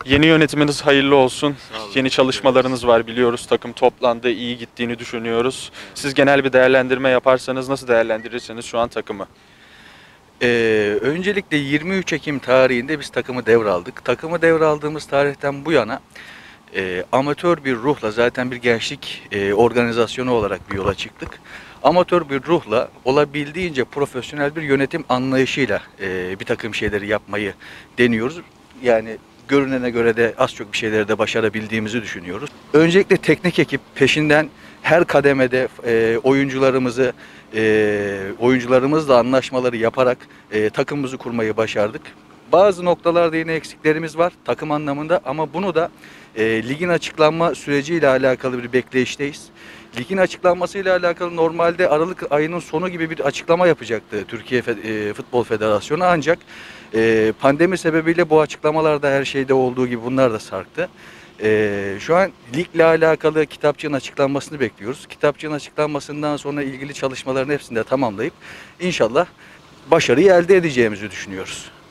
Yeni yönetiminiz hayırlı olsun. Sağ olun, Yeni teşekkür çalışmalarınız var biliyoruz. Takım toplandı, iyi gittiğini düşünüyoruz. Siz genel bir değerlendirme yaparsanız nasıl değerlendirirsiniz şu an takımı? Öncelikle 23 Ekim tarihinde biz takımı devraldık. Takımı devraldığımız tarihten bu yana amatör bir ruhla zaten bir gençlik organizasyonu olarak bir yola çıktık. Amatör bir ruhla olabildiğince profesyonel bir yönetim anlayışıyla bir takım şeyleri yapmayı deniyoruz. Yani görünene göre de az çok bir şeyleri de başarabildiğimizi düşünüyoruz. Öncelikle teknik ekip peşinden her kademede oyuncularımızla anlaşmaları yaparak takımımızı kurmayı başardık. Bazı noktalarda yine eksiklerimiz var takım anlamında ama bunu da ligin açıklanma süreciyle alakalı bir bekleyişteyiz. Ligin açıklanmasıyla alakalı normalde Aralık ayının sonu gibi bir açıklama yapacaktı Türkiye Futbol Federasyonu ancak pandemi sebebiyle bu açıklamalarda her şeyde olduğu gibi bunlar da sarktı. Şu an ligle alakalı kitapçığın açıklanmasını bekliyoruz. Kitapçığın açıklanmasından sonra ilgili çalışmaların hepsini de tamamlayıp inşallah başarıyı elde edeceğimizi düşünüyoruz.